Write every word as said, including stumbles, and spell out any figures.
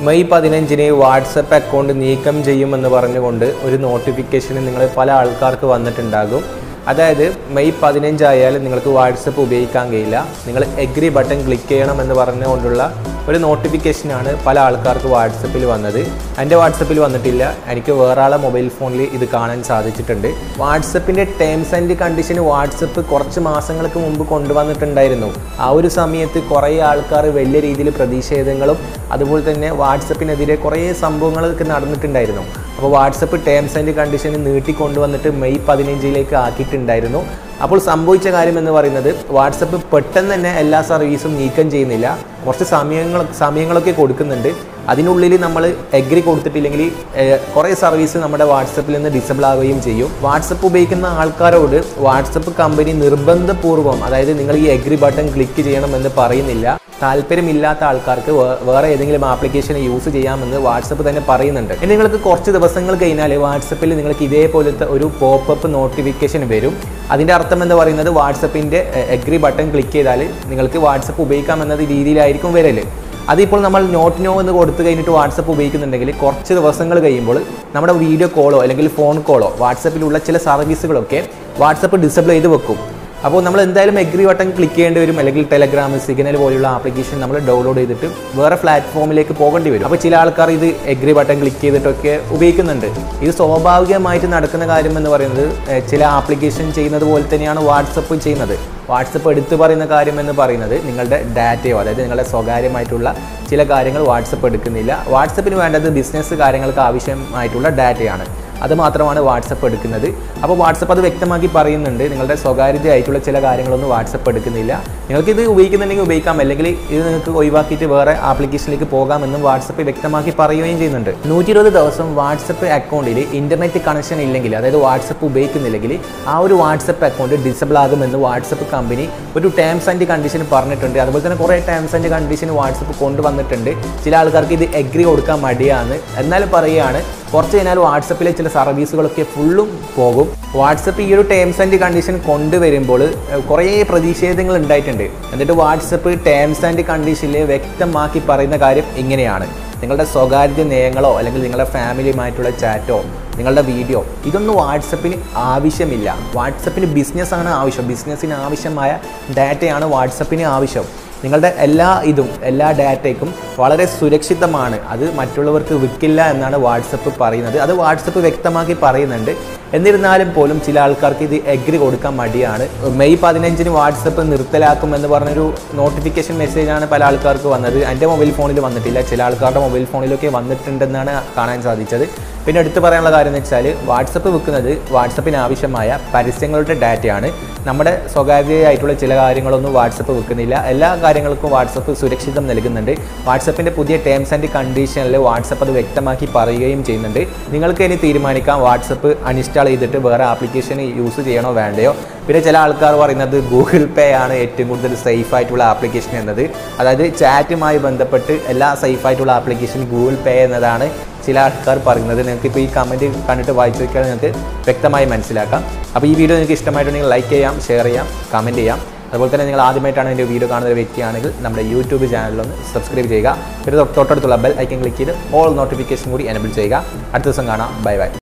May പതിനഞ്ചിന് WhatsApp account നീക്കം ചെയ്യുമെന്ന് പറഞ്ഞുകൊണ്ട് ഒരു നോട്ടിഫിക്കേഷൻ നിങ്ങൾ പല ആൾക്കാർക്ക് വന്നിട്ടുണ്ടാകും. അതായത് മെയ് പതിനഞ്ചായാലും നിങ്ങൾക്ക് വാട്സപ്പ് ഉപയോഗിക്കാൻ കഴിയില്ല, നിങ്ങൾ എഗ്രി ബട്ടൺ ക്ലിക്ക് ചെയ്യണം എന്ന് പറഞ്ഞുകൊണ്ടുള്ള ഒരു നോട്ടിഫിക്കേഷനാണ് പല ആൾക്കാർക്ക് വാട്സപ്പിൽ വന്നത്. എൻ്റെ വാട്സപ്പിൽ വന്നിട്ടില്ല, എനിക്ക് വേറെ ആളെ മൊബൈൽ ഫോണിൽ ഇത് കാണാൻ സാധിച്ചിട്ടുണ്ട്. വാട്സപ്പിൻ്റെ ടേംസ് ആൻഡ് കണ്ടീഷൻ വാട്സപ്പ് കുറച്ച് മാസങ്ങൾക്ക് മുമ്പ് കൊണ്ടുവന്നിട്ടുണ്ടായിരുന്നു. ആ ഒരു സമയത്ത് കുറേ ആൾക്കാർ വലിയ രീതിയിൽ പ്രതിഷേധങ്ങളും അതുപോലെ തന്നെ വാട്സപ്പിനെതിരെ കുറേ സംഭവങ്ങളൊക്കെ നടന്നിട്ടുണ്ടായിരുന്നു. അപ്പോൾ വാട്സപ്പ് ടേംസ് ആൻഡ് കണ്ടീഷൻ നീട്ടിക്കൊണ്ടുവന്നിട്ട് മെയ് പതിനഞ്ചിലേക്ക് ആക്കിയിട്ടുണ്ടായിരുന്നു. അപ്പോൾ സംഭവിച്ച കാര്യം എന്ന് പറയുന്നത് വാട്സപ്പ് പെട്ടെന്ന് തന്നെ എല്ലാ സർവീസും നീക്കം ചെയ്യുന്നില്ല, കുറച്ച് സമയങ്ങൾ സമയങ്ങളൊക്കെ കൊടുക്കുന്നുണ്ട്. അതിനുള്ളിൽ നമ്മൾ എഗ്രി കൊടുത്തിട്ടില്ലെങ്കിൽ കുറേ സർവീസ് നമ്മുടെ വാട്സപ്പിൽ നിന്ന് ഡിസബിൾ ആവുകയും ചെയ്യും. വാട്സപ്പ് ഉപയോഗിക്കുന്ന ആൾക്കാരോട് വാട്സപ്പ് കമ്പനി നിർബന്ധപൂർവ്വം, അതായത് നിങ്ങൾ ഈ എഗ്രി ബട്ടൺ ക്ലിക്ക് ചെയ്യണമെന്ന് പറയുന്നില്ല. താല്പര്യമില്ലാത്ത ആൾക്കാർക്ക് വേറെ ഏതെങ്കിലും ആപ്ലിക്കേഷൻ യൂസ് ചെയ്യാമെന്ന് വാട്സപ്പ് തന്നെ പറയുന്നുണ്ട്. ഇനി നിങ്ങൾക്ക് കുറച്ച് ദിവസങ്ങൾ കഴിഞ്ഞാൽ വാട്സപ്പിൽ നിങ്ങൾക്ക് ഇതേപോലത്തെ ഒരു പോപ്പപ്പ് നോട്ടിഫിക്കേഷൻ വരും. അതിൻ്റെ അർത്ഥം എന്ന് പറയുന്നത് വാട്സപ്പിൻ്റെ എഗ്രി ബട്ടൺ ക്ലിക്ക് ചെയ്താൽ നിങ്ങൾക്ക് വാട്സപ്പ് ഉപയോഗിക്കാമെന്നത് രീതിയിലായിരിക്കും വരൽ. അതിപ്പോൾ നമ്മൾ നോട്ട് നോ എന്ന് കൊടുത്തു കഴിഞ്ഞിട്ട് വാട്സപ്പ് ഉപയോഗിക്കുന്നുണ്ടെങ്കിൽ കുറച്ച് ദിവസങ്ങൾ കഴിയുമ്പോൾ നമ്മുടെ വീഡിയോ കോളോ അല്ലെങ്കിൽ ഫോൺ കോളോ വാട്സപ്പിലുള്ള ചില സർവീസുകളൊക്കെ വാട്സപ്പ് ഡിസബിൾ ചെയ്ത് വെക്കും. അപ്പോൾ നമ്മൾ എന്തായാലും എഗ്രി ബട്ടൺ ക്ലിക്ക് ചെയ്യേണ്ടി വരും, അല്ലെങ്കിൽ ടെലഗ്രാം, സിഗ്നൽ പോലെയുള്ള ആപ്ലിക്കേഷൻ നമ്മൾ ഡൗൺലോഡ് ചെയ്തിട്ട് വേറെ പ്ലാറ്റ്ഫോമിലേക്ക് പോകേണ്ടി വരും. അപ്പോൾ ചില ആൾക്കാർ ഇത് എഗ്രി ബട്ടൺ ക്ലിക്ക് ചെയ്തിട്ടൊക്കെ ഉപയോഗിക്കുന്നുണ്ട്. ഇത് സ്വാഭാവികമായിട്ട് നടക്കുന്ന കാര്യം എന്ന് പറയുന്നത് ചില ആപ്ലിക്കേഷൻ ചെയ്യുന്നത് പോലെ തന്നെയാണ് വാട്സപ്പ് ചെയ്യുന്നത്. വാട്സപ്പ് എടുത്തു പറയുന്ന കാര്യം എന്ന് പറയുന്നത് നിങ്ങളുടെ ഡാറ്റയോ, അതായത് നിങ്ങളുടെ സ്വകാര്യമായിട്ടുള്ള ചില കാര്യങ്ങൾ വാട്സപ്പ് എടുക്കുന്നില്ല. വാട്സപ്പിന് വേണ്ടത് ബിസിനസ് കാര്യങ്ങൾക്ക് ആവശ്യമായിട്ടുള്ള ഡാറ്റയാണ്, അത് മാത്രമാണ് വാട്സപ്പ് എടുക്കുന്നത്. അപ്പോൾ വാട്സപ്പ് അത് വ്യക്തമാക്കി പറയുന്നുണ്ട്, നിങ്ങളുടെ സ്വകാര്യതയായിട്ടുള്ള ചില കാര്യങ്ങളൊന്നും വാട്സപ്പ് എടുക്കുന്നില്ല. നിങ്ങൾക്ക് ഇത് ഉപയോഗിക്കുന്നുണ്ടെങ്കിൽ ഉപയോഗിക്കാം, അല്ലെങ്കിൽ ഇത് നിങ്ങൾക്ക് ഒഴിവാക്കിയിട്ട് വേറെ ആപ്ലിക്കേഷനിലേക്ക് പോകാമെന്നും വാട്സപ്പ് വ്യക്തമാക്കി പറയുകയും ചെയ്യുന്നുണ്ട്. നൂറ്റി ഇരുപത് ദിവസം വാട്സപ്പ് അക്കൗണ്ടിൽ ഇൻ്റർനെറ്റ് കണക്ഷൻ ഇല്ലെങ്കിൽ, അതായത് വാട്സപ്പ് ഉപയോഗിക്കുന്നില്ലെങ്കിൽ ആ ഒരു വാട്സപ്പ് അക്കൗണ്ട് ഡിസബിൾ ആകുമെന്ന് വാട്സപ്പ് കമ്പനി ഒരു ടേംസ് ആൻഡ് കണ്ടീഷൻ പറഞ്ഞിട്ടുണ്ട്. അതുപോലെ തന്നെ കുറേ ടേംസ് ആൻഡ് കണ്ടീഷൻ വാട്സപ്പ് കൊണ്ടുവന്നിട്ടുണ്ട്. ചില ആൾക്കാർക്ക് ഇത് എഗ്രി കൊടുക്കാൻ മടിയാണ്, എന്നാലും പറയുകയാണ് കുറച്ച് കഴിഞ്ഞാൽ വാട്സപ്പിലെ ചില സർവീസുകളൊക്കെ ഫുള്ളും പോകും. വാട്സപ്പ് ഈ ഒരു ടേംസ് ആൻഡ് കണ്ടീഷൻ കൊണ്ടുവരുമ്പോൾ കുറേ പ്രതിഷേധങ്ങൾ ഉണ്ടായിട്ടുണ്ട്. എന്നിട്ട് വാട്സപ്പ് ടേംസ് ആൻഡ് കണ്ടീഷനിൽ വ്യക്തമാക്കി പറയുന്ന കാര്യം ഇങ്ങനെയാണ്: നിങ്ങളുടെ സ്വകാര്യ നയങ്ങളോ അല്ലെങ്കിൽ നിങ്ങളുടെ ഫാമിലിയുമായിട്ടുള്ള ചാറ്റോ നിങ്ങളുടെ വീഡിയോ ഇതൊന്നും വാട്സപ്പിന് ആവശ്യമില്ല. വാട്സപ്പിന് ബിസിനസ്സാണ് ആവശ്യം, ബിസിനസ്സിന് ആവശ്യമായ ഡാറ്റയാണ് വാട്സപ്പിന് ആവശ്യം. നിങ്ങളുടെ എല്ലാ ഇതും എല്ലാ ഡാറ്റയ്ക്കും വളരെ സുരക്ഷിതമാണ്, അത് മറ്റുള്ളവർക്ക് വിൽക്കില്ല എന്നാണ് വാട്സപ്പ് പറയുന്നത്. അത് വാട്സപ്പ് വ്യക്തമാക്കി പറയുന്നുണ്ട്. എന്നിരുന്നാലും പോലും ചില ആൾക്കാർക്ക് ഇത് എഗ്രി കൊടുക്കാൻ മടിയാണ്. മെയ് പതിനഞ്ചിന് വാട്സപ്പ് നിർത്തലാക്കുമെന്ന് പറഞ്ഞൊരു നോട്ടിഫിക്കേഷൻ മെസ്സേജാണ് പല ആൾക്കാർക്ക് വന്നത്. എൻ്റെ മൊബൈൽ ഫോണിൽ വന്നിട്ടില്ല, ചില ആൾക്കാരുടെ മൊബൈൽ ഫോണിലൊക്കെ വന്നിട്ടുണ്ടെന്നാണ് കാണാൻ സാധിച്ചത്. പിന്നെ എടുത്തു പറയാനുള്ള കാര്യം എന്ന് വെച്ചാൽ വാട്സപ്പ് വിൽക്കുന്നത് വാട്സപ്പിന് ആവശ്യമായ പരസ്യങ്ങളുടെ ഡാറ്റയാണ്. നമ്മുടെ സ്വകാര്യമായിട്ടുള്ള ചില കാര്യങ്ങളൊന്നും വാട്സപ്പ് വിൽക്കുന്നില്ല. എല്ലാ കാര്യങ്ങൾക്കും വാട്സപ്പ് സുരക്ഷിതം നൽകുന്നുണ്ട്. വാട്സപ്പിൻ്റെ പുതിയ ടേംസ് ആൻഡ് കണ്ടീഷനിൽ വാട്സപ്പ് അത് വ്യക്തമാക്കി പറയുകയും ചെയ്യുന്നുണ്ട്. നിങ്ങൾക്ക് ഇനി തീരുമാനിക്കാം വാട്സപ്പ് അൺഇൻസ്റ്റാൾ ചെയ്തിട്ട് വേറെ ആപ്ലിക്കേഷൻ യൂസ് ചെയ്യണോ വേണ്ടയോ. പിന്നെ ചില ആൾക്കാർ പറയുന്നത് ഗൂഗിൾ പേ ആണ് ഏറ്റവും കൂടുതൽ സേഫ് ആയിട്ടുള്ള ആപ്ലിക്കേഷൻ എന്നത്. അതായത് ചാറ്റുമായി ബന്ധപ്പെട്ട് എല്ലാ സേഫ് ആയിട്ടുള്ള ആപ്ലിക്കേഷൻ ഗൂഗിൾ പേ എന്നതാണ് ചില ആൾക്കാർ പറയുന്നത്. നിങ്ങൾക്ക് ഇപ്പോൾ ഈ കമൻറ്റ് കണ്ടിട്ട് വായിച്ചു നോക്കിയാൽ നിങ്ങൾക്ക് വ്യക്തമായി മനസ്സിലാക്കാം. അപ്പോൾ ഈ വീഡിയോ നിങ്ങൾക്ക് ഇഷ്ടമായിട്ടുണ്ടെങ്കിൽ ലൈക്ക് ചെയ്യാം, ഷെയർ ചെയ്യാം, കമൻറ്റ് ചെയ്യാം. അതുപോലെ തന്നെ നിങ്ങൾ ആദ്യമായിട്ടാണ് എൻ്റെ വീഡിയോ കാണുന്ന ഒരു വ്യക്തിയാണെങ്കിൽ നമ്മുടെ യൂട്യൂബ് ചാനലൊന്ന് സബ്സ്ക്രൈബ് ചെയ്യുക. പിന്നെ തൊട്ടടുത്തുള്ള ബെൽ ഐക്കൺ ക്ലിക്ക് ചെയ്ത് ഓൾ നോട്ടിഫിക്കേഷൻ കൂടി എനേബിൾ ചെയ്യുക. അടുത്ത ദിവസം കാണാം. Bye by.